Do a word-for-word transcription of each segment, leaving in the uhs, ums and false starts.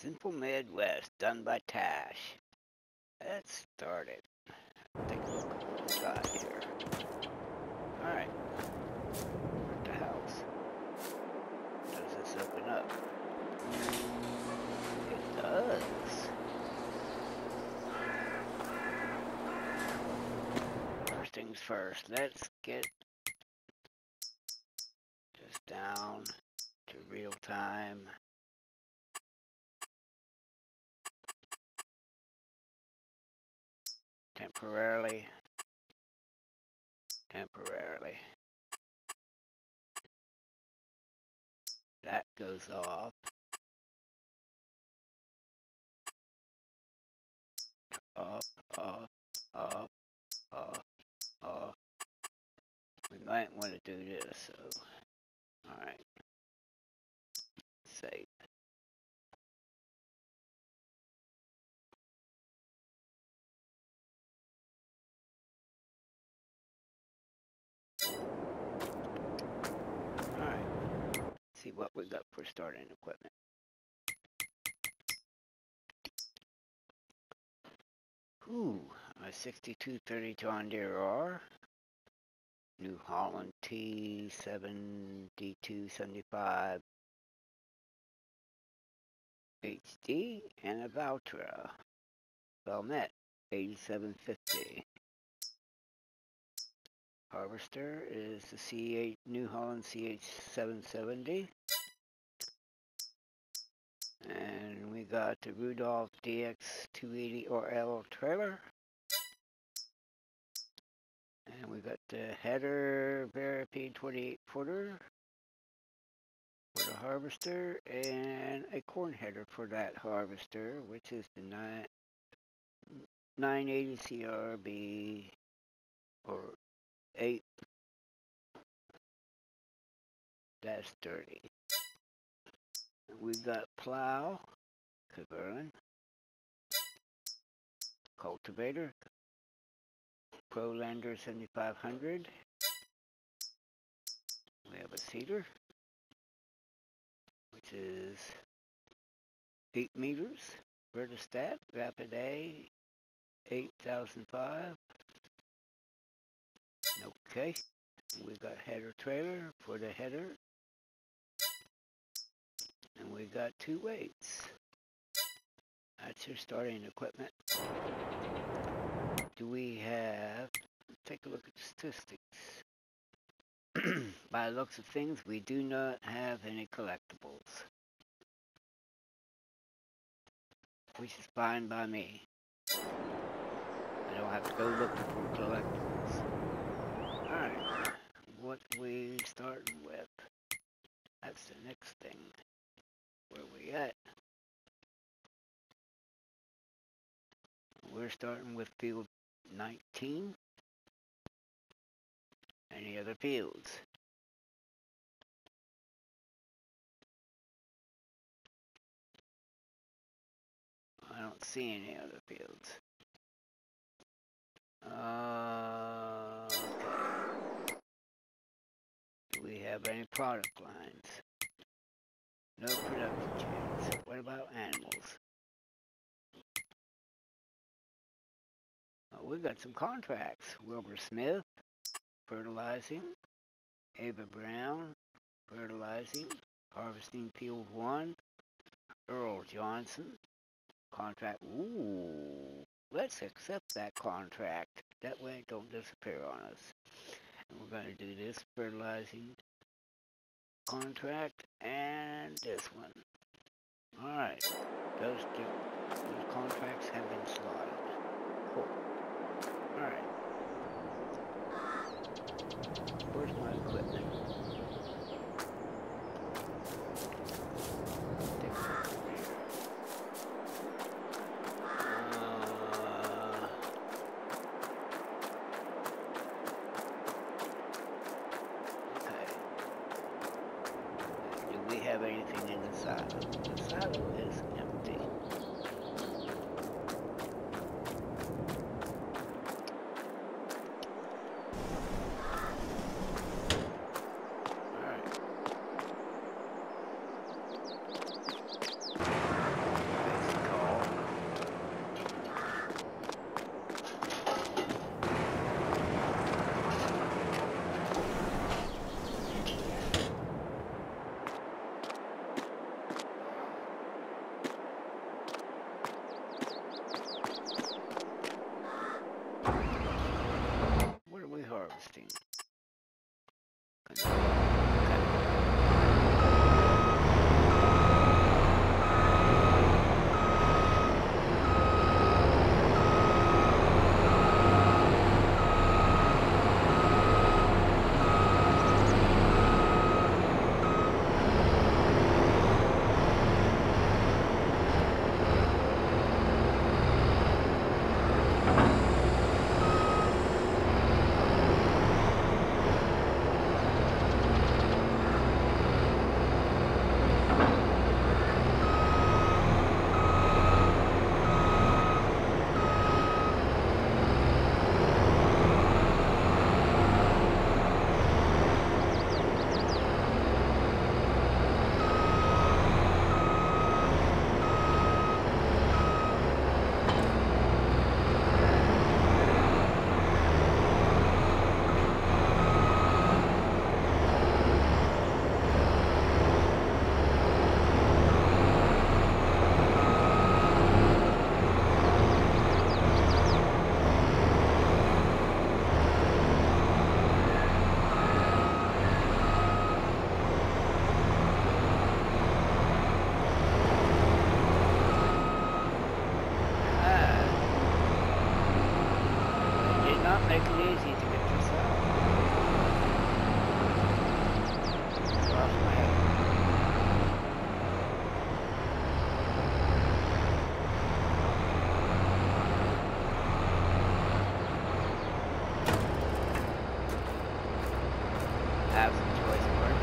Simple Midwest, done by Tash. Let's start it. Take a look at what we got here. Alright. We're at the house. Does this open up? It does. First things first, let's get this down to real time. Temporarily. Temporarily. That goes off. Off, off, off, off, off. We might want to do this, so. Alright. Save. Alright. See what we got for starting equipment. Ooh, a sixty-two thirty John Deere R. New Holland T seventy-two seventy-five H D and a Valtra. Valmet eighty-seven fifty. Harvester is the C eight New Holland C H seven seventy. And we got the Rudolph D X two eighty R L trailer. And we got the header Veripede twenty-eight footer for the harvester, and a corn header for that harvester, which is the nine eighty C R B or eight dash thirty. We got plow, Caverlin, cultivator, Prolander seventy-five hundred. We have a seeder, which is eight meters. Vertistat, Rapid A, eight thousand five. Okay. We got header trailer for the header. And we got two weights. That's your starting equipment. Do we have, let's take a look at the statistics. By the looks of things, we do not have any collectibles. Which is fine by me. I don't have to go looking for collectibles. Alright, what we starting with? That's the next thing. Where we at? We're starting with field nineteen. Any other fields? I don't see any other fields. Uh, okay. Do we have any product lines? No production chains. What about animals? Oh, we've got some contracts. Wilbur Smith, fertilizing. Ava Brown, fertilizing. Harvesting field one. Earl Johnson, contract. Ooh, let's accept that contract. That way it don't disappear on us. And we're going to do this fertilizing contract and this one. Alright, those two those contracts have been slotted. Cool. Alright. Where's my equipment? Have anything in the silo. The silo is empty. Alright. harvesting. Make it easy to get this out. Lost my head. Have some choice work.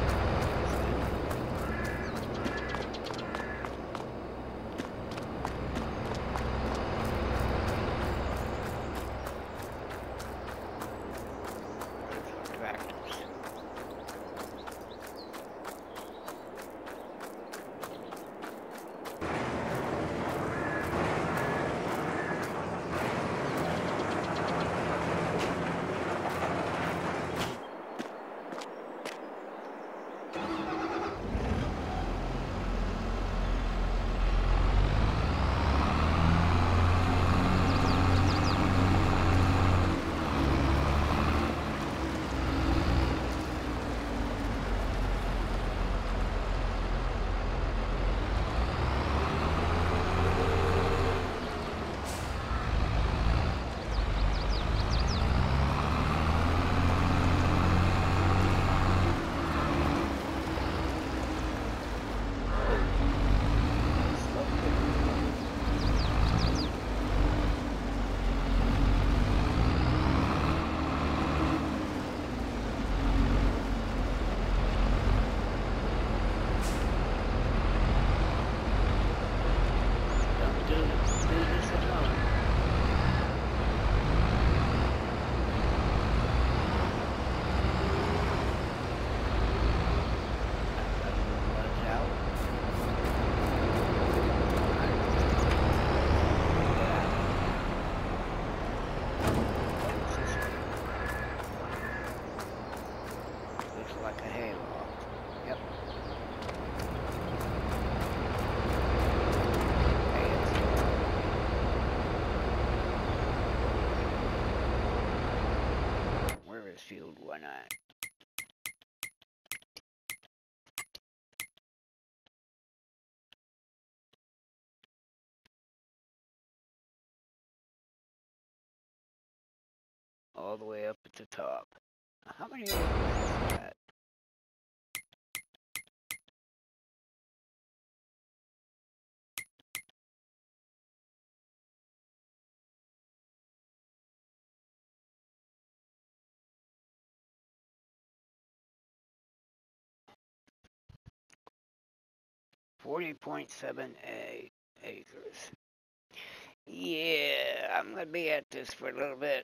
Field, why not? All the way up at the top. How many acres is that? forty point seven acres. Yeah, I'm gonna be at this for a little bit.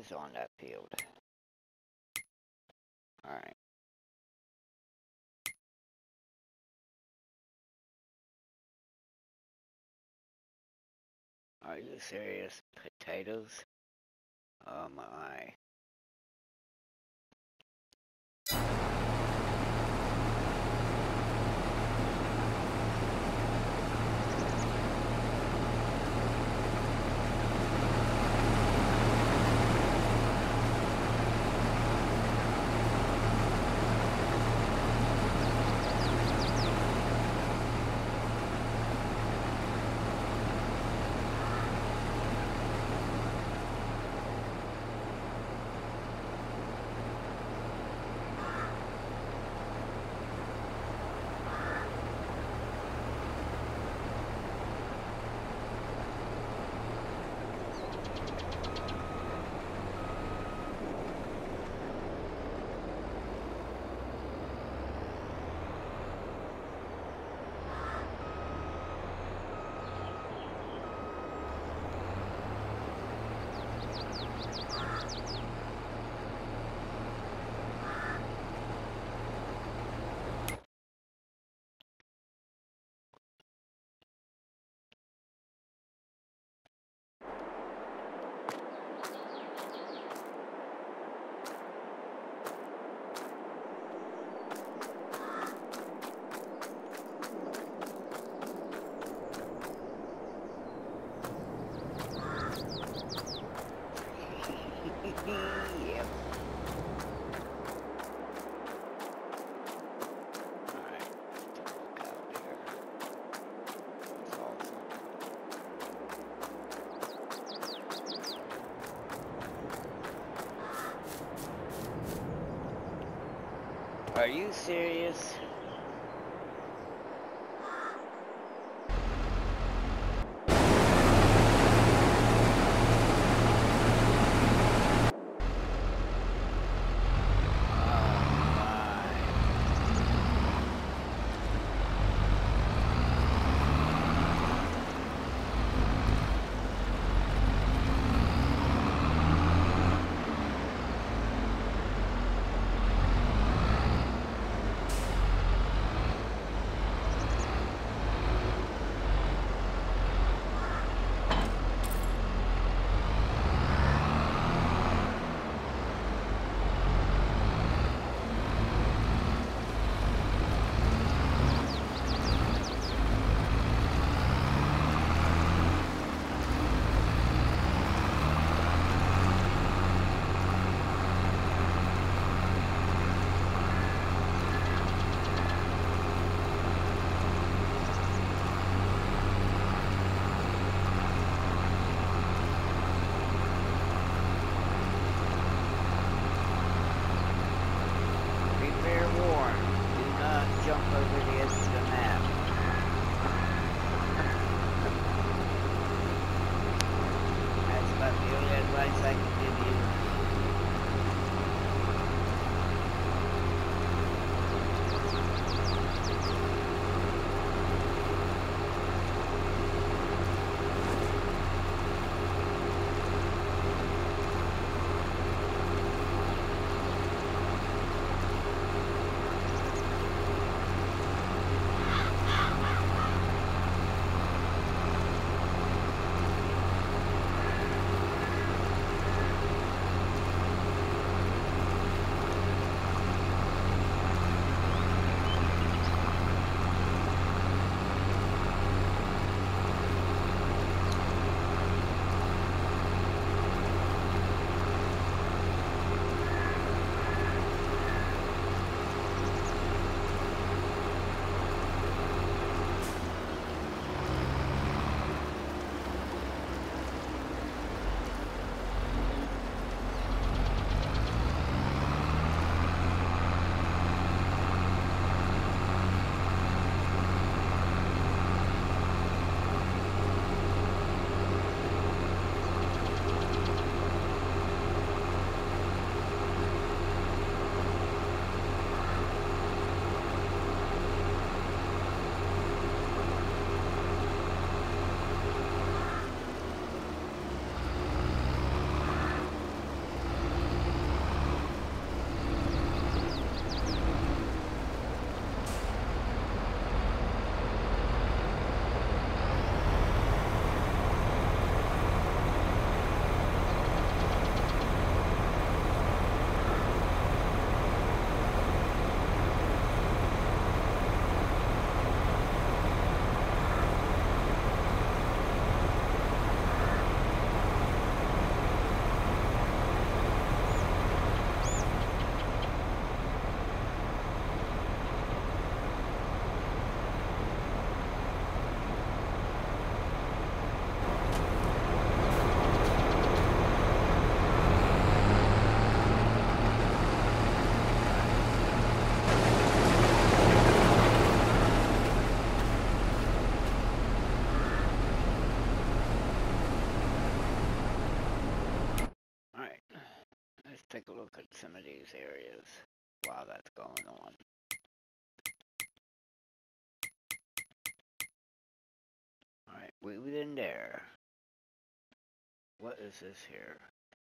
is on that field. Alright. Are you serious? Potatoes? Oh my. Yep. Alright, let's look out here. That's awesome. Are you serious? at some of these areas while that's going on. Alright, we were in there. What is this here?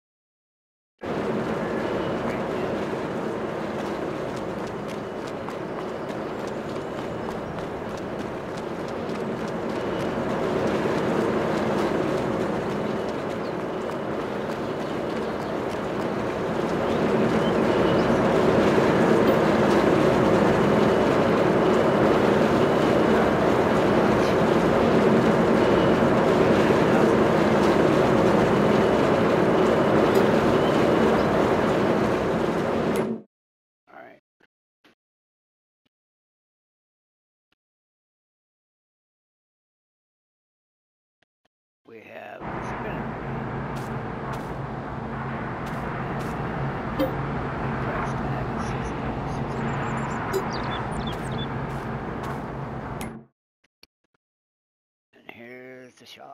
We have a spinner. Price tag is sixty dollars. And here's the shop.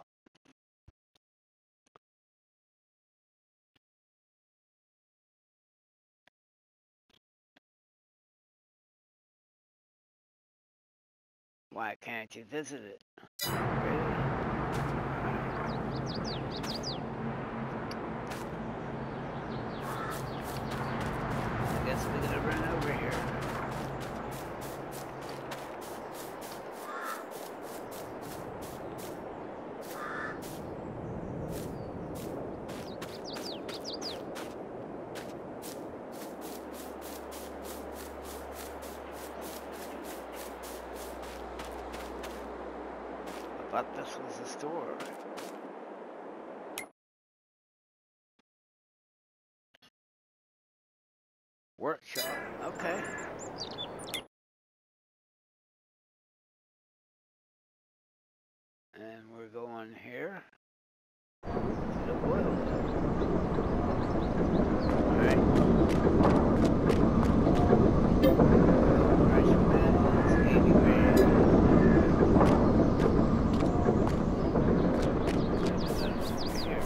Why can't you visit it? Really? I guess we're gonna run over here. I thought this was a store. Workshop, okay. And we're going here to the oil. Alright. Price of that is eighty grand. Here.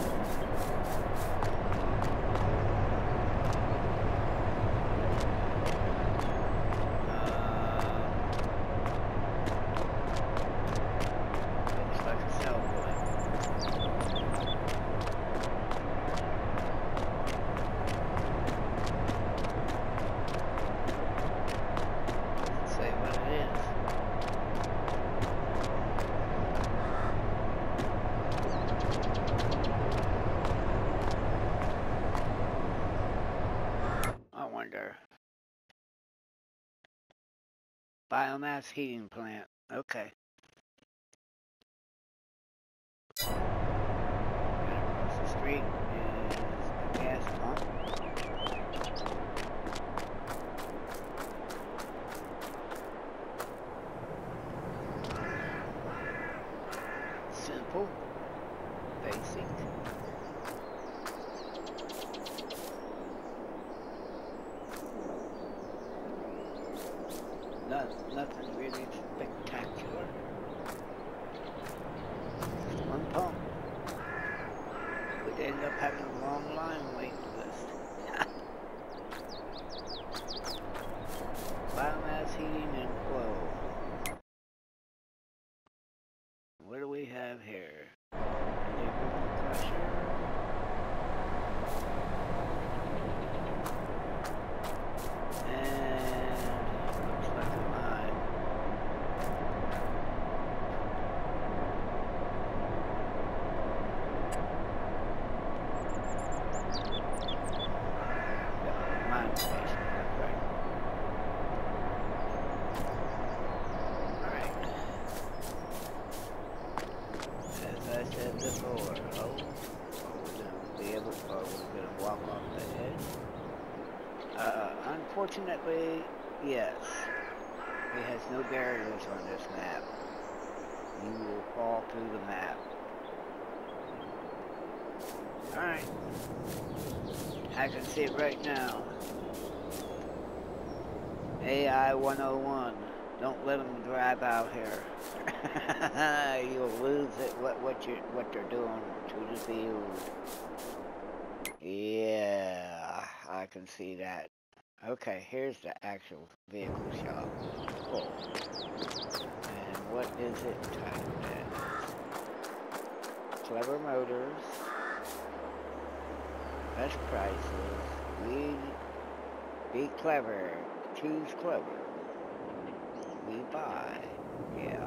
Biomass heating plant. Okay. And across the street is a gas pump. Simple. Basic. Not, nothing really spectacular. Just one pump. We'd end up having a long line waiting list. Biomass heating and oil. What do we have here? Liquid pressure. And looks like a line. Yep, line station, that's right. Alright. As I said before, oh, we're gonna be able, or we're gonna walk off the edge. Uh, unfortunately, yes. It has no barriers on this map. You will fall through the map. Alright. I can see it right now. A I one oh one. Don't let them drive out here. You'll lose it. What what you what they're doing to the field. Yeah. I can see that. Okay, here's the actual vehicle shop. Cool. And what is it titled as? Clever Motors. Best prices. We be clever. Choose clever. We buy. Yeah.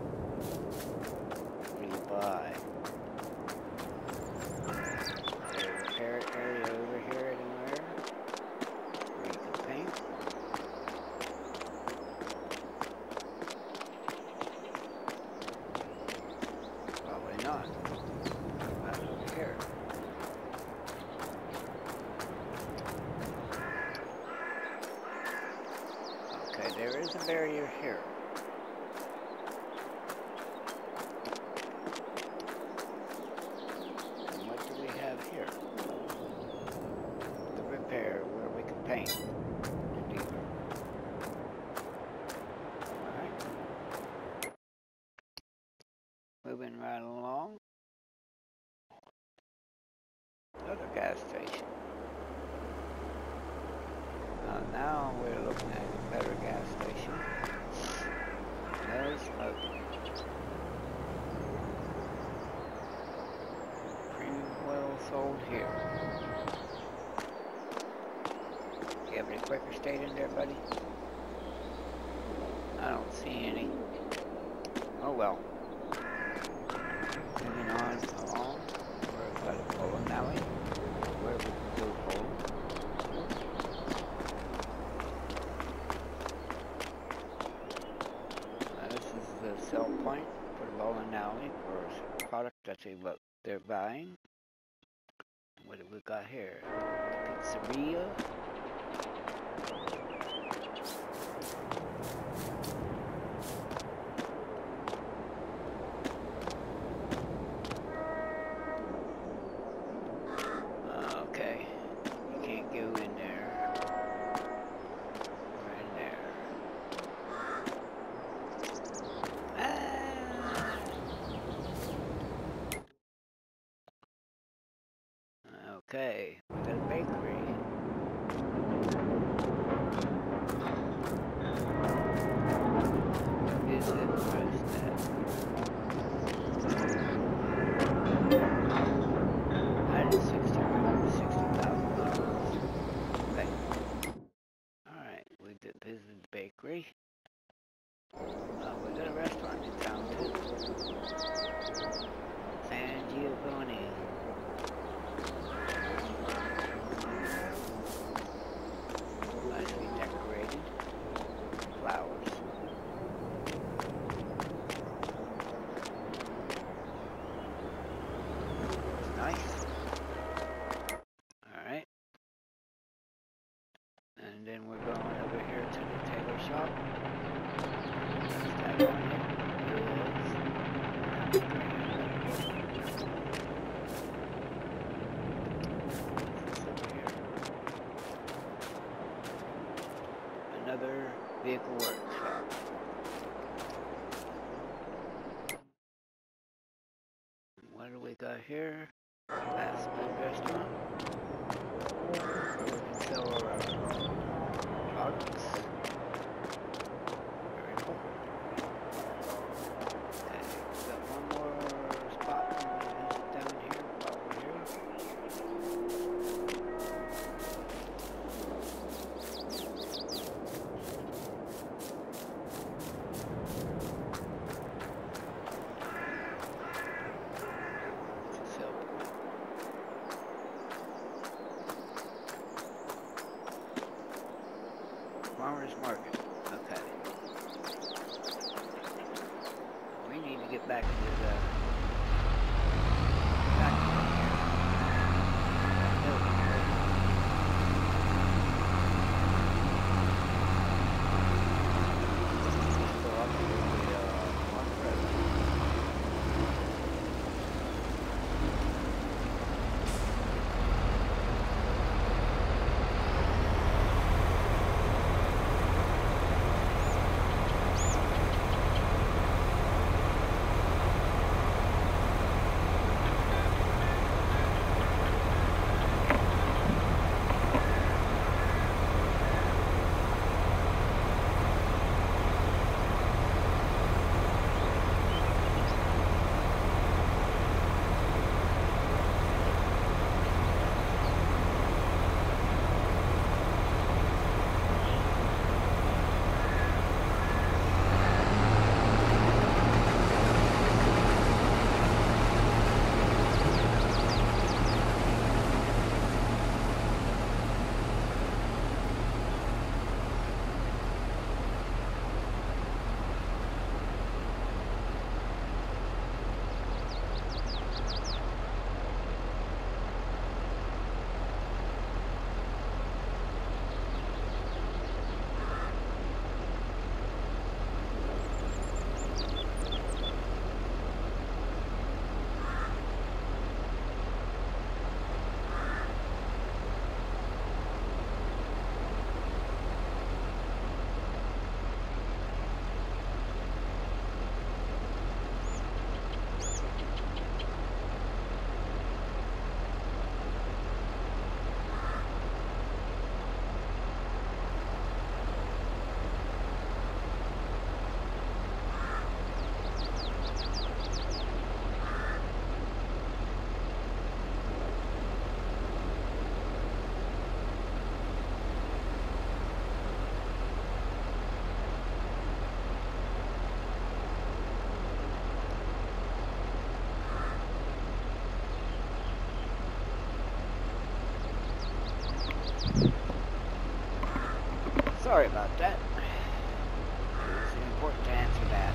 We buy. Is there a repair area over here anywhere? Where you can paint? Probably not. What about over here? Okay, there is a barrier here. And what do we have here? The repair where we can paint. The dealer. Alright. Moving right along. Another gas station. Uh, now we're looking at a better gas station. No smoking. Premium oil sold here. Do you have any quicker state in there, buddy? I don't see any. Oh well. Moving on along. We're by the bowling alley. Where we can go bowling. Sell point for the bowling alley for a product that they look they're buying. What do we got here? Pizzeria. Okay, you can't go in there. We're in there. Okay, we got a bakery. What is it? What is that? one hundred sixty, one hundred sixty thousand dollars. Okay. Alright, we did visit the bakery. Uh, we got a restaurant in town too. San Giovanni. Nicely decorated. Flowers. Nice. Alright. And then we're going over here to the tailor shop. What's that on here? Another vehicle workshop. What do we got here? Fast food restaurant. Where we can sell our products. Very cool. Okay, we got one more spot down here while we're here. Farmers Market. Okay. We need to get back to the factory here. That building here. Let's go up to the uh, one road. Sorry about that. It's important to answer that.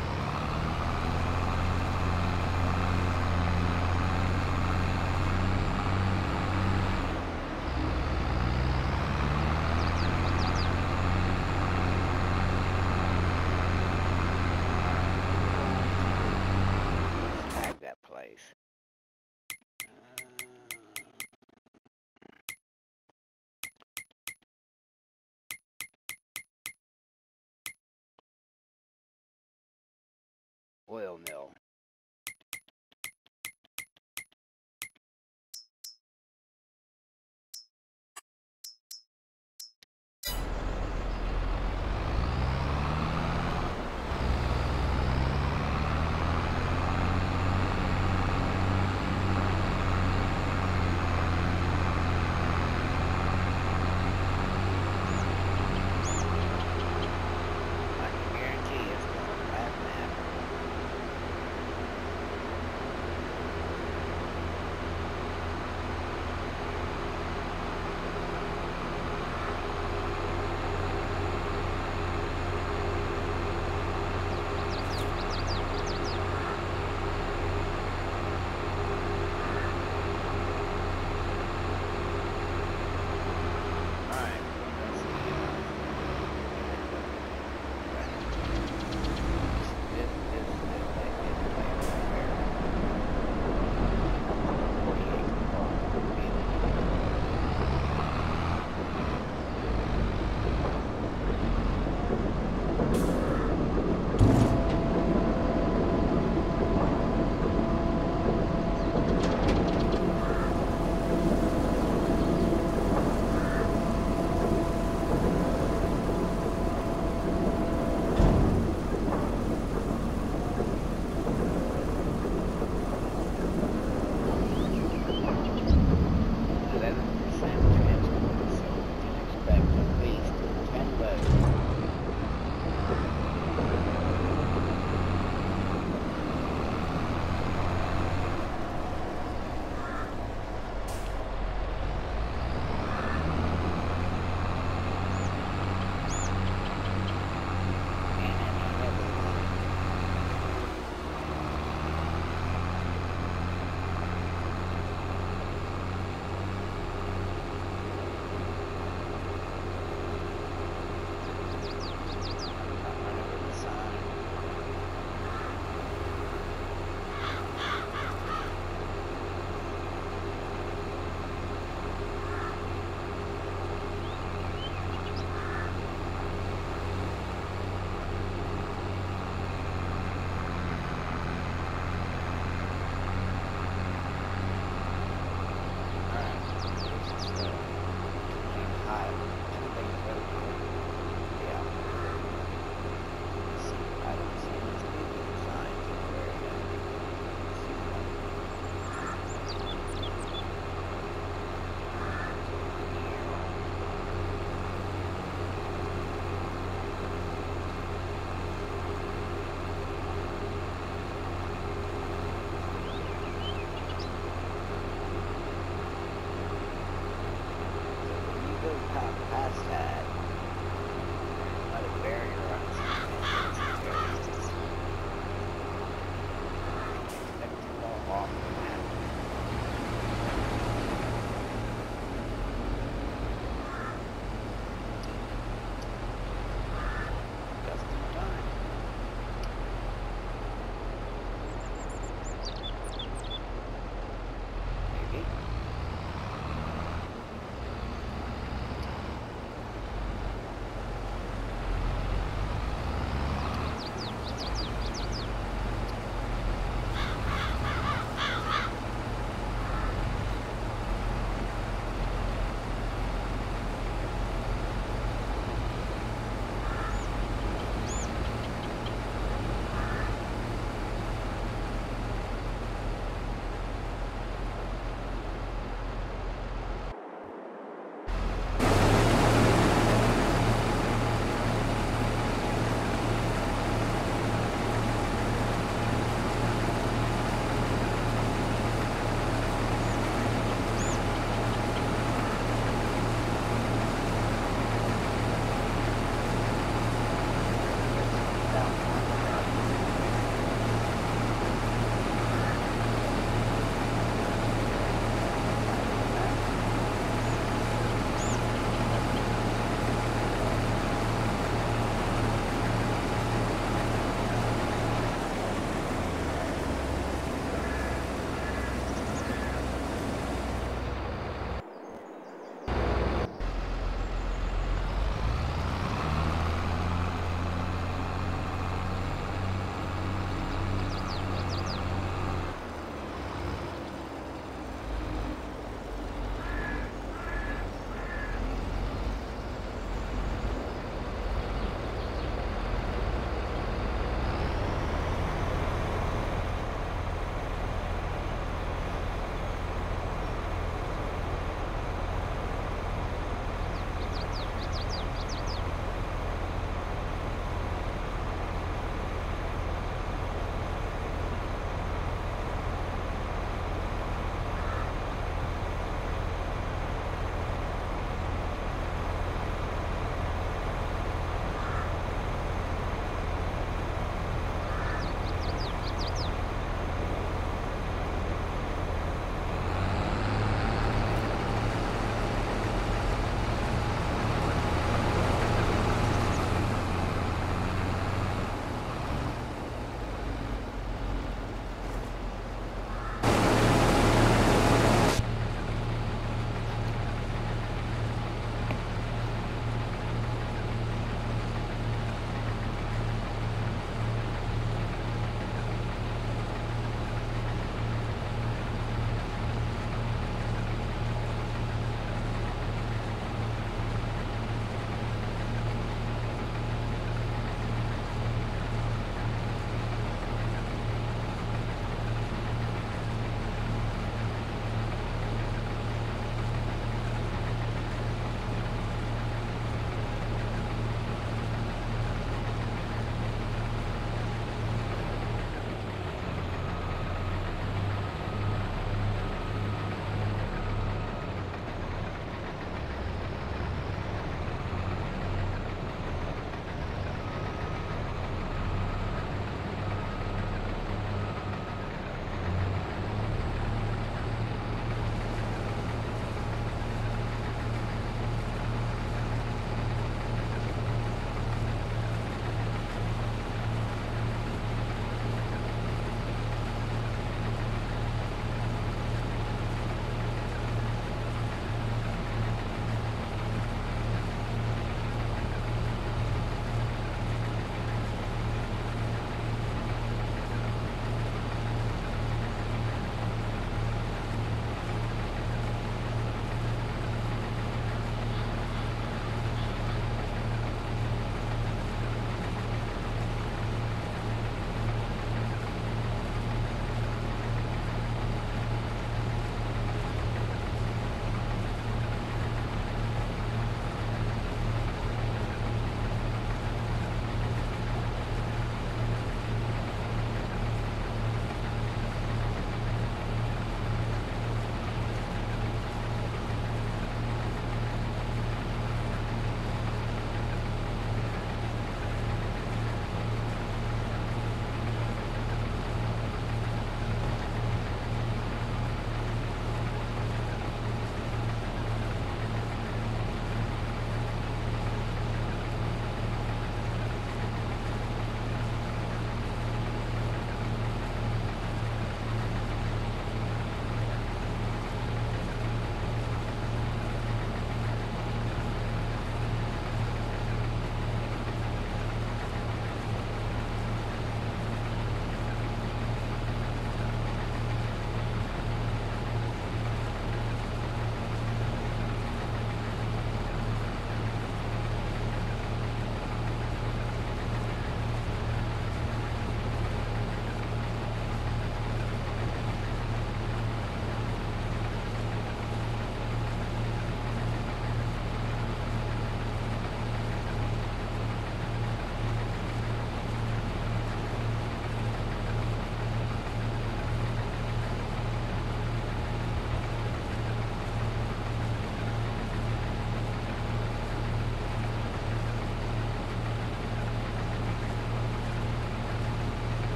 Let's tag that place. Uh, oil mill. I can guarantee it's going to happen.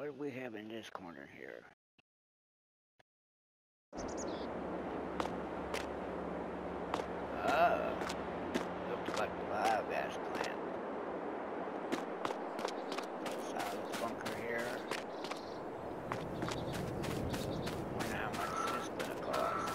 do we have in this corner here? Oh, looks like the biogas plant. Silence bunker here. Wonder how much this is gonna cost.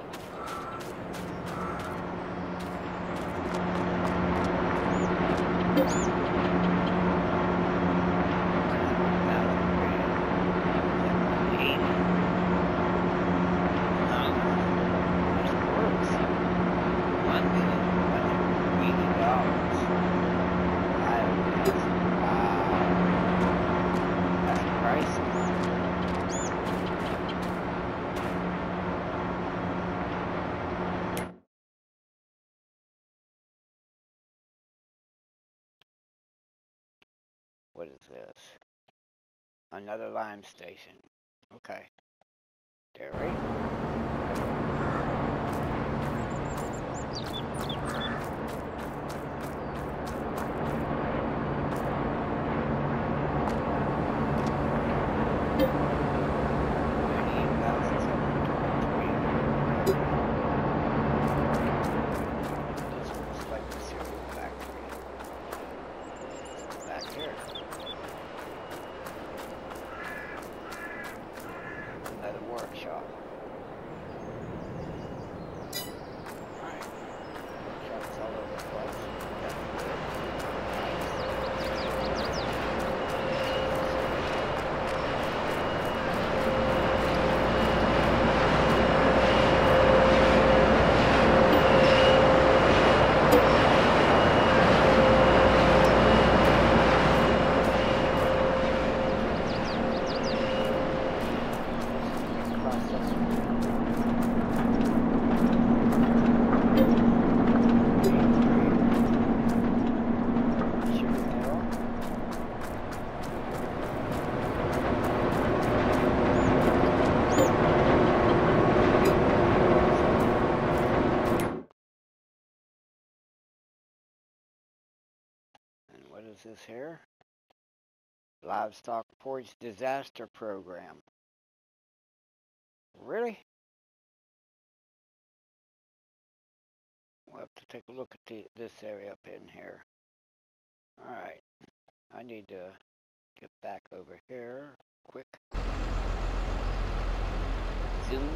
What is this? Another lime station. Okay. Dairy. This looks like the cereal factory. Back here. Another workshop. Alright. Workshops all over the place. What is this here? Livestock Porch Disaster Program. Really? We'll have to take a look at the, this area up in here. Alright. I need to get back over here. Quick. Zoom.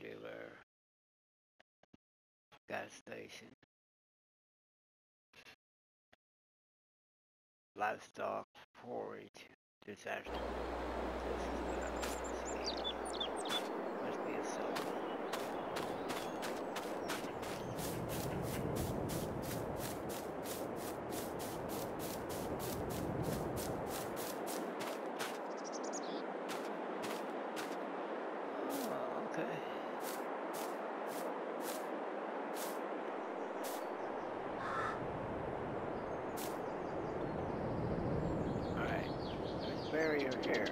dealer, gas station, livestock, forage, disaster. This is what I want to see. Must be a cell. Oh, okay. Alright. There's a barrier here.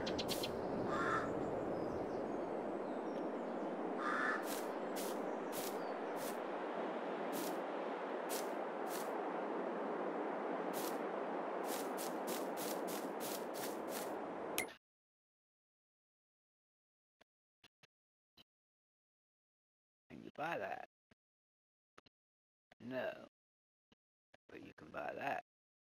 Can you buy that? No. But you can buy that.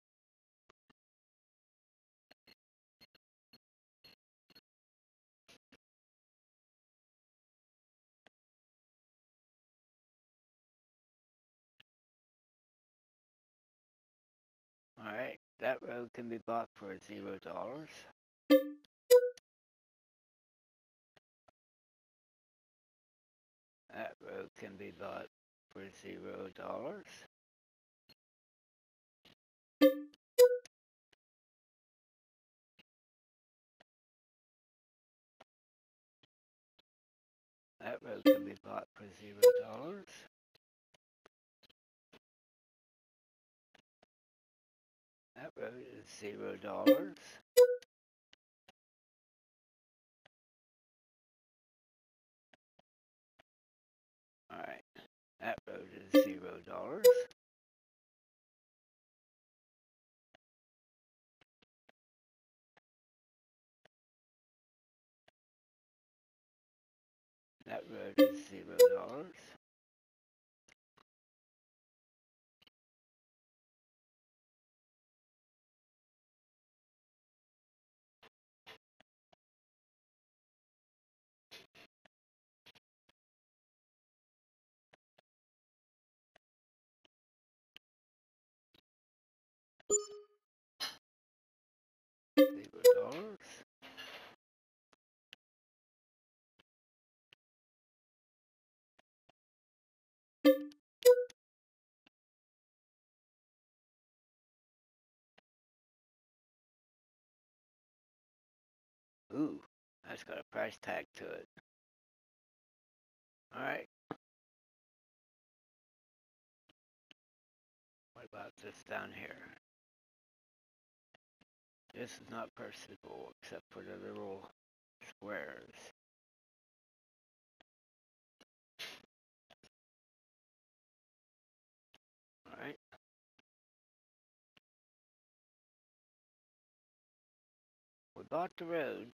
Alright. That road can be bought for zero dollars. That road can be bought for zero dollars. That road can be bought for zero dollars. That road is zero dollars. Alright. That road is zero dollars. That road is zero dollars. Zero dollars. Ooh, that's got a price tag to it. Alright. What about this down here? This is not purchasable except for the little squares. Alright. We bought the road.